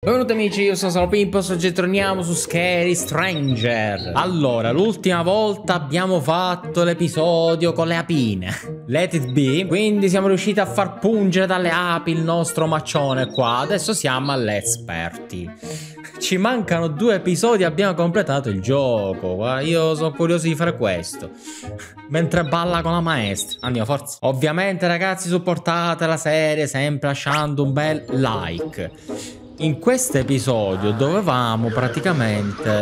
Benvenuti amici, io sono Pimpo, oggi torniamo su Scary Stranger. Allora, l'ultima volta abbiamo fatto l'episodio con le apine, Let It Be, quindi siamo riusciti a far pungere dalle api il nostro maccione qua. Adesso siamo all'esperti. Ci mancano 2 episodi, abbiamo completato il gioco. Io sono curioso di fare questo mentre balla con la maestra. Andiamo, forza. Ovviamente ragazzi, supportate la serie sempre lasciando un bel like. In questo episodio dovevamo praticamente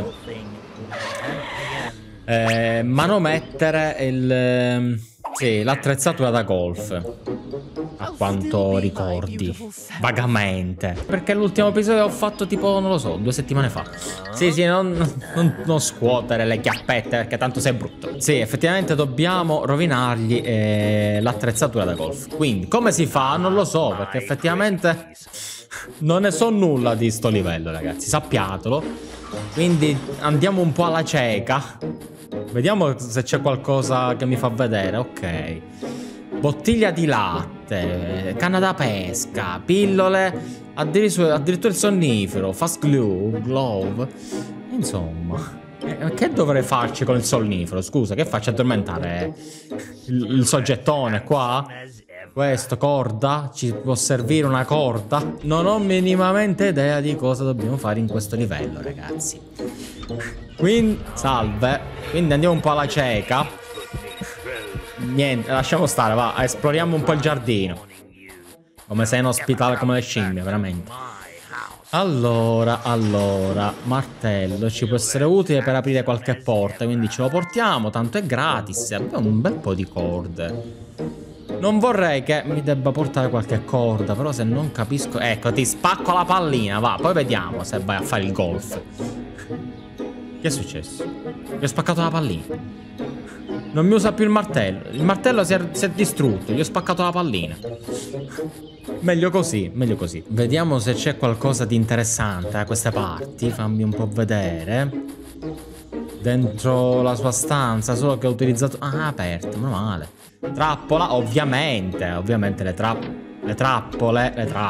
manomettere l'attrezzatura da golf, a quanto ricordi vagamente, perché l'ultimo episodio l'ho fatto tipo, non lo so, 2 settimane fa. Sì, non scuotere le chiappette perché tanto sei brutto. Sì, effettivamente dobbiamo rovinargli l'attrezzatura da golf. Quindi come si fa? Non lo so, perché effettivamente non ne so nulla di sto livello, ragazzi, sappiatelo. Quindi andiamo un po' alla cieca. Vediamo se c'è qualcosa che mi fa vedere. Ok. Bottiglia di latte, canna da pesca, pillole, addirittura il sonnifero, fast glove. Insomma, che dovrei farci con il sonnifero? Scusa, che faccio, addormentare il soggettone qua? Questo, corda? Ci può servire una corda? Non ho minimamente idea di cosa dobbiamo fare in questo livello, ragazzi. Quindi, salve. Quindi andiamo un po' alla cieca. Niente, lasciamo stare, va. Esploriamo un po' il giardino. Come sei in ospitale come le scimmie, veramente. Allora, martello ci può essere utile per aprire qualche porta, quindi ce lo portiamo, tanto è gratis. Abbiamo un bel po' di corde. Non vorrei che mi debba portare qualche corda, però se non capisco... Ecco, ti spacco la pallina, va, poi vediamo se vai a fare il golf. Che è successo? Gli ho spaccato la pallina. Non mi usa più il martello. Il martello si è distrutto, gli ho spaccato la pallina. Meglio così, meglio così. Vediamo se c'è qualcosa di interessante da queste parti. Fammi un po' vedere. Dentro la sua stanza, solo che ho utilizzato... Ah, aperto, meno male. Trappola, ovviamente le trappole.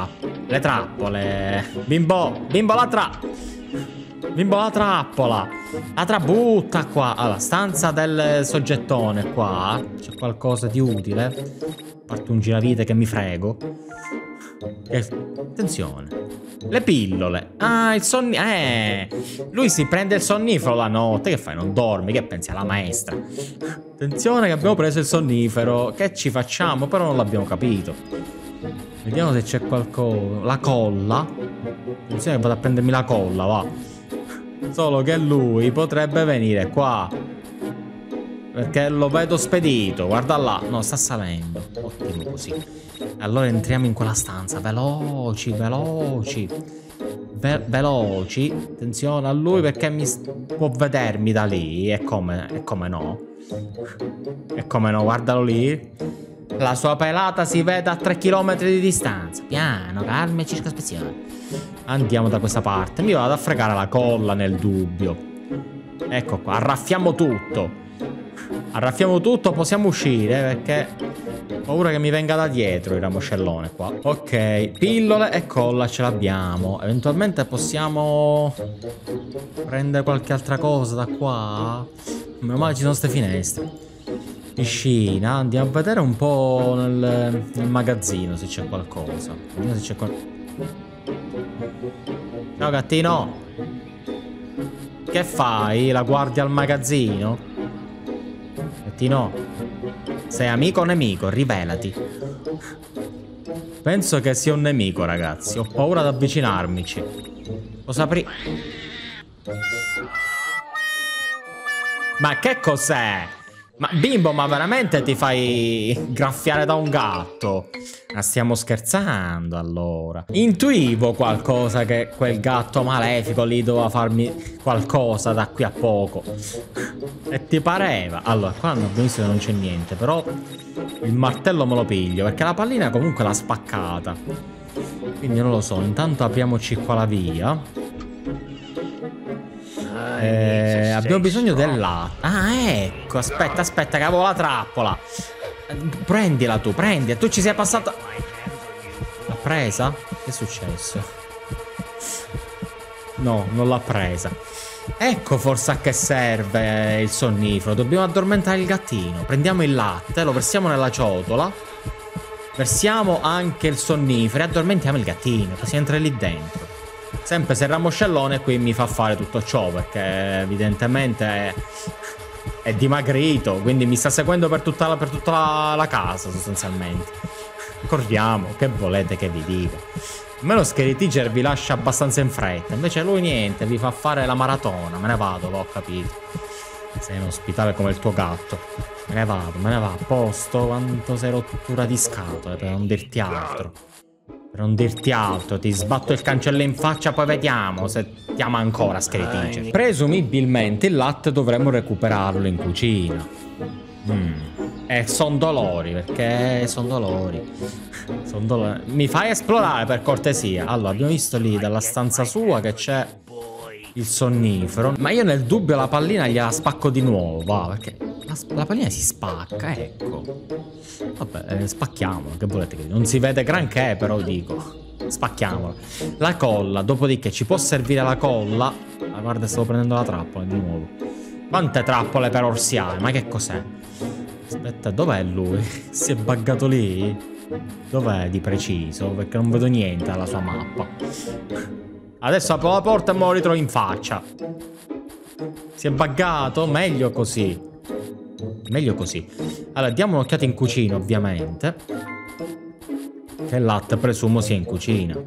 Bimbo la trappola. La butta qua. Allora, stanza del soggettone qua. C'è qualcosa di utile. Parto un giravite che mi frego. Attenzione. Le pillole. Ah, il sonnifero. Lui si prende il sonnifero la notte. Che fai? Non dormi? Che pensi alla maestra? Attenzione che abbiamo preso il sonnifero. Che ci facciamo? Però non l'abbiamo capito. Vediamo se c'è qualcosa. La colla. Attenzione che vado a prendermi la colla, va. Solo che lui potrebbe venire qua, perché lo vedo spedito. Guarda là. No, sta salendo. Ottimo così. Allora entriamo in quella stanza. Veloci. Attenzione a lui perché può vedermi da lì. E come no. Guardalo lì. La sua pelata si vede a 3 km di distanza. Piano, calma e circospezione. Andiamo da questa parte. Mi vado a fregare la colla nel dubbio. Ecco qua. Arraffiamo tutto. Possiamo uscire perché ho paura che mi venga da dietro il ramoscellone qua. Ok, pillole e colla ce l'abbiamo. Eventualmente possiamo prendere qualche altra cosa da qua. Meno male ci sono ste finestre. Piscina. Andiamo a vedere un po' nel magazzino se c'è qualcosa. Vediamo se c'è qualcosa. Ciao gattino. Che fai? La guardi al magazzino? Gattino, sei amico o nemico? Rivelati. Penso che sia un nemico, ragazzi. Ho paura ad avvicinarmici. Cosa apri? Ma che cos'è? Ma bimbo, ma veramente ti fai graffiare da un gatto? Ma stiamo scherzando, allora. Intuivo qualcosa, che quel gatto malefico lì doveva farmi qualcosa da qui a poco. E ti pareva? Allora, qua non ho visto che non c'è niente, però il martello me lo piglio, perché la pallina comunque l'ha spaccata. Quindi non lo so, intanto apriamoci qua la via. Abbiamo bisogno del latte. Ah, ecco, aspetta che avevo la trappola. Prendila tu, prendila. Tu ci sei passato. L'ha presa? Che è successo? No, non l'ha presa. Ecco forse a che serve il sonnifero. Dobbiamo addormentare il gattino. Prendiamo il latte, lo versiamo nella ciotola. Versiamo anche il sonnifero e addormentiamo il gattino, così entra lì dentro. Sempre se il ramoscellone qui mi fa fare tutto ciò, perché evidentemente è dimagrito, quindi mi sta seguendo per tutta la casa sostanzialmente. Corriamo, che volete che vi dica? Almeno Scary Teacher vi lascia abbastanza in fretta, invece lui niente, vi fa fare la maratona. Me ne vado, ho capito. Sei in ospitale come il tuo gatto. Me ne vado, a posto. Quanto sei rottura di scatole, per non dirti altro. Per non dirti altro, ti sbatto il cancello in faccia, poi vediamo se ti ama ancora, Scary Teacher. Presumibilmente il latte dovremmo recuperarlo in cucina. E son dolori, perché son dolori. Mi fai esplorare per cortesia. Allora, abbiamo visto lì dalla stanza sua che c'è il sonnifero. Ma io nel dubbio la pallina gliela spacco di nuovo, va, perché la pallina si spacca, ecco. Vabbè, spacchiamola, che volete che non si vede granché, però dico, spacchiamola. La colla, dopodiché ci può servire la colla. Ah, guarda, stavo prendendo la trappola di nuovo. Quante trappole per orsiare, ma che cos'è? Aspetta, dov'è lui? Si è buggato lì? Dov'è di preciso? Perché non vedo niente alla sua mappa. Adesso apro la porta e me lo ritrovo in faccia. Si è buggato? Meglio così. Meglio così. Allora, diamo un'occhiata in cucina, ovviamente. Che il latte presumo sia in cucina.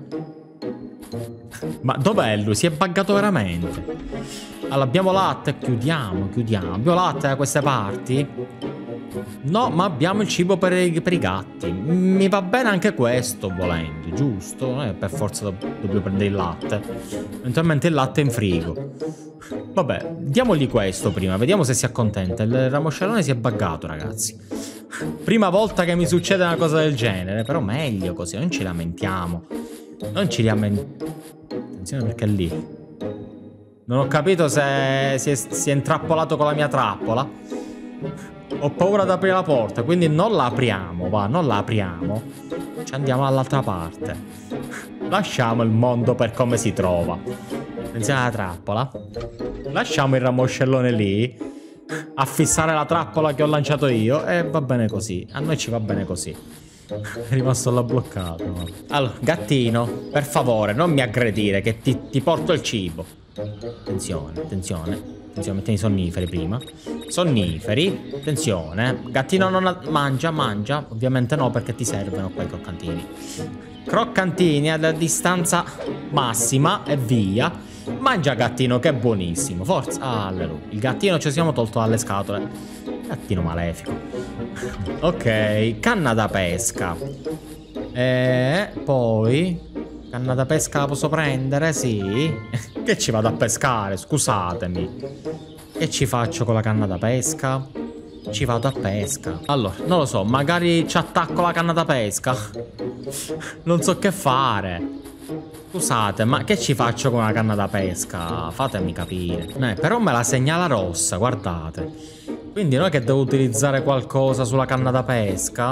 Ma dov'è lui? Si è buggato veramente. Allora, abbiamo latte. Chiudiamo. Abbiamo latte da queste parti? No, ma abbiamo il cibo per i gatti. Mi va bene anche questo, volendo, giusto? Non è per forza dobbiamo prendere il latte. Eventualmente il latte in frigo. Vabbè, diamogli questo prima, vediamo se si accontenta. Il ramoscellone si è buggato, ragazzi. Prima volta che mi succede una cosa del genere, però meglio così, non ci lamentiamo. Attenzione perché è lì. Non ho capito se si è intrappolato con la mia trappola. Ho paura di aprire la porta, quindi non la apriamo, va, non la apriamo. Ci andiamo dall'altra parte. Lasciamo il mondo per come si trova. Attenzione alla trappola. Lasciamo il ramoscellone lì a fissare la trappola che ho lanciato io e va bene così. A noi ci va bene così. È rimasto là bloccato. Allora, gattino, per favore, non mi aggredire che ti porto il cibo. Attenzione. Mettiamo i sonniferi prima. Sonniferi, attenzione. Gattino non mangia. Ovviamente no, perché ti servono qua i croccantini. Croccantini alla distanza massima e via. Mangia gattino, che è buonissimo. Forza, alleluia. Il gattino ci siamo tolto dalle scatole. Gattino malefico. Ok, canna da pesca. E poi canna da pesca la posso prendere? Sì. Che ci vado a pescare? Scusatemi. Che ci faccio con la canna da pesca? Ci vado a pesca. Allora, non lo so, magari ci attacco la canna da pesca. Non so che fare. Scusate, ma che ci faccio con una canna da pesca? Fatemi capire. Però me la segnala rossa, guardate. Quindi non è che devo utilizzare qualcosa sulla canna da pesca?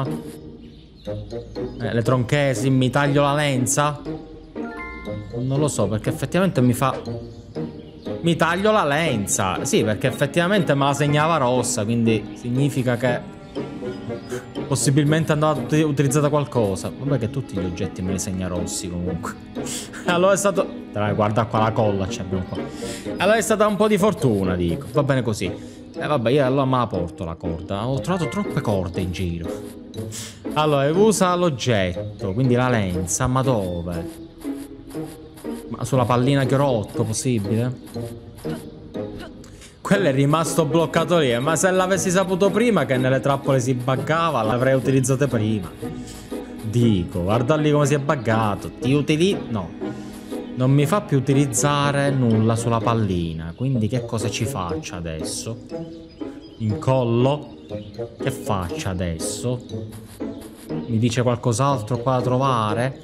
Le tronchesi, mi taglio la lenza? Non lo so, perché effettivamente mi taglio la lenza. Sì, perché effettivamente me la segnava rossa, quindi significa che possibilmente andava utilizzata qualcosa. Vabbè che tutti gli oggetti me li segna rossi comunque. Allora è stato... Guarda qua la colla c'è qua. Allora è stata un po' di fortuna, dico. Va bene così. Vabbè, io allora me la porto la corda. Ho trovato troppe corde in giro. Allora, usa l'oggetto, quindi la lenza, ma dove? Ma sulla pallina che ho rotto, possibile? Quello è rimasto bloccato lì, ma se l'avessi saputo prima che nelle trappole si buggava, l'avrei utilizzato prima. Dico, guarda lì come si è buggato. No. Non mi fa più utilizzare nulla sulla pallina, quindi che cosa ci faccio adesso? Incollo? Che faccio adesso? Mi dice qualcos'altro qua da trovare?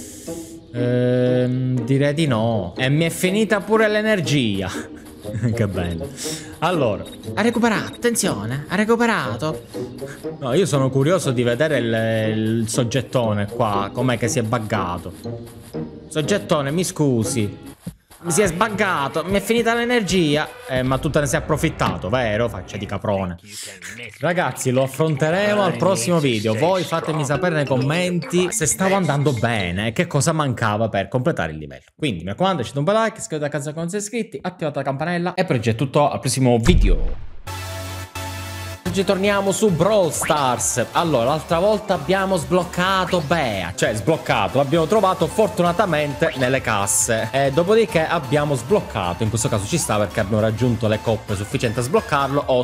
Direi di no. E mi è finita pure l'energia. Che bello. Allora, ha recuperato, attenzione, ha recuperato. No, io sono curioso di vedere il soggettone qua, com'è che si è buggato. Soggettone, mi scusi. mi si è sbaggato, mi è finita l'energia. Ma tu te ne sei approfittato, vero? Faccia di caprone. Ragazzi, lo affronteremo al prossimo video. Voi fatemi sapere nei commenti se stavo andando bene, che cosa mancava per completare il livello. Quindi mi raccomando, lasciate un bel like, iscrivetevi al canale se non siete iscritti, attivate la campanella e per oggi è tutto, al prossimo video. Oggi torniamo su Brawl Stars. Allora, l'altra volta abbiamo sbloccato Bea. Cioè, sbloccato, l'abbiamo trovato fortunatamente nelle casse. E dopodiché abbiamo sbloccato, in questo caso ci sta perché abbiamo raggiunto le coppe sufficienti a sbloccarlo.